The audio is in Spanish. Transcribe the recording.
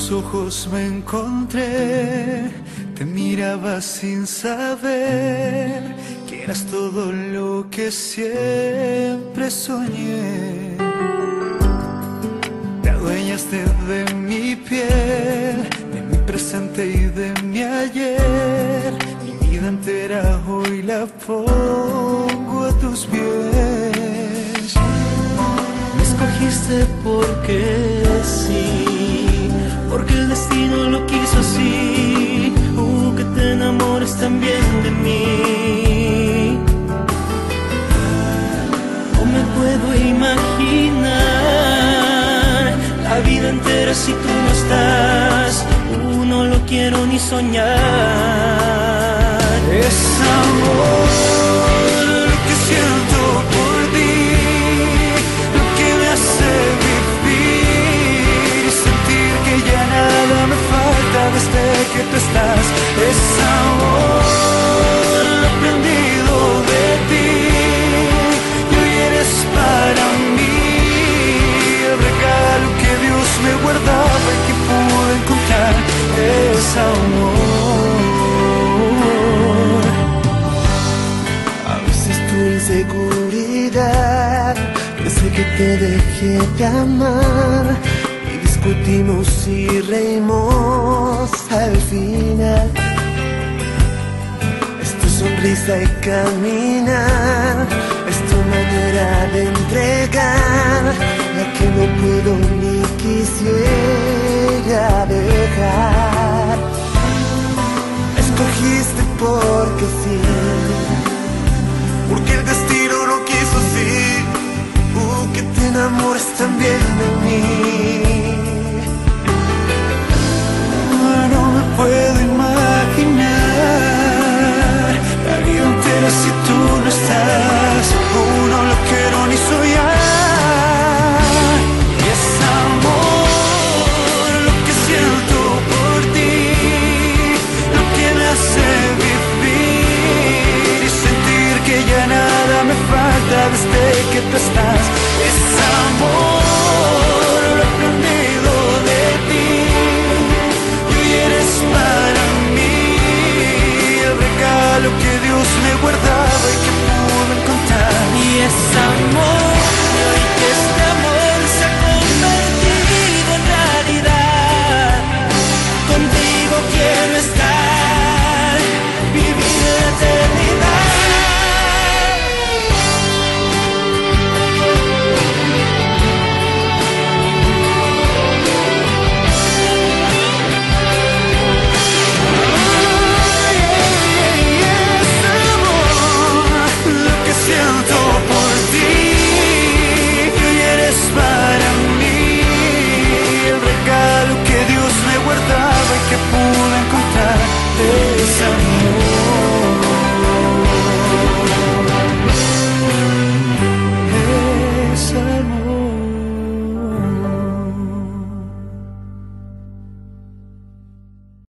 tus ojos me encontré, te miraba sin saber que eras todo lo que siempre soñé. Te adueñaste de mi piel, de mi presente y de mi ayer. Mi vida entera hoy la pongo a tus pies. Me escogiste porque sí, porque el destino lo quiso así. Que te enamores también de mí. No me puedo imaginar la vida entera si tú no estás. No lo quiero ni soñar. Es amor lo que siento por ti, lo que me hace vivir y sentir que ya nada me falta desde que tú estás. Es amor aprendido de ti y hoy eres para mí el regalo que Dios me guardaba y que pude encontrar. Es amor. A veces tu inseguridad hace que te deje de amar y discutimos y reímos al final. Es tu sonrisa y caminar, es tu manera de entregar, la que no puedo ni quisiera dejar. Escogiste porque sí, porque el destino lo quiso así. Que te enamores también